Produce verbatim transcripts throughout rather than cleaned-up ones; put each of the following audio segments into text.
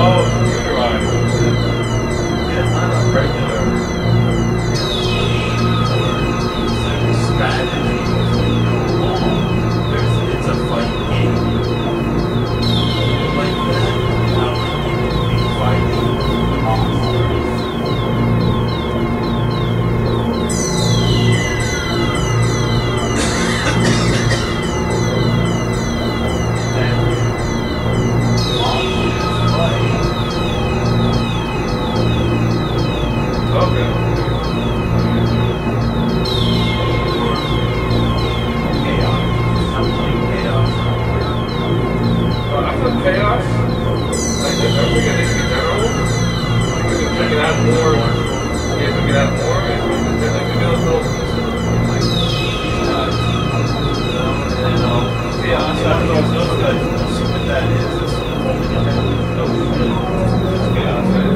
Oh, computerized. Yeah, it's not a regular strategy. There's, it's a fight game. Like that, how you can be fighting monsters. Okay. Chaos. I'm playing chaos. Uh, I thought chaos. Like, I think it needs to be general. Like, we can check it out more. Yeah, we can get out more. Maybe we can like, maybe those little. Like, uh, and then, um, chaos. I don't know if those guys see what that is. It's chaos, right?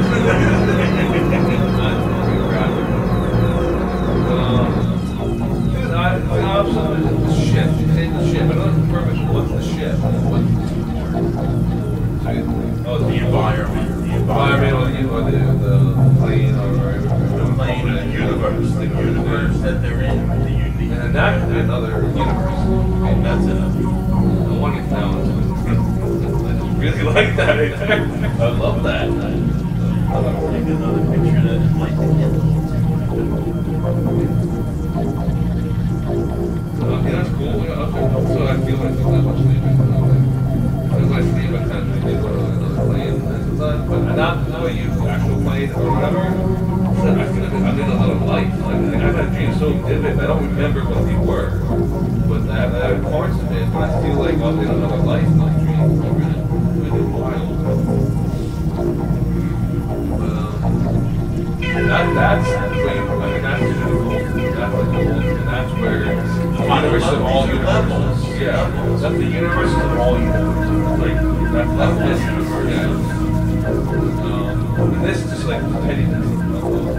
I, I also the ship. It's in the ship. I don't know what's the ship. What? Oh, the environment. The environment, or the, or the, the plane, or the plane, the universe. The universe that they're in. The unique. And that's another universe. And that's it. I want it now. I just really like that right there. I love that. I'll take another picture that might be Uh, yeah, that's cool. Yeah, okay. So I feel like there's not much sleeping. Because I sleep, I tend to do another plane and stuff. But not the way you actual plane or whatever. So I feel like I'm in another life. Like, I've had dreams so vivid, I don't remember what they were. But I have, I have parts of it, but I feel like I'm in another life. Like dreams are really, really wild. Um, that, that's where you, I mean, that's really cool. That's like cool. And that's where the universe of all universes. Yeah, that's the universe of all universes. Like, that's not this universe. Yeah. Um, and this is just like pettiness.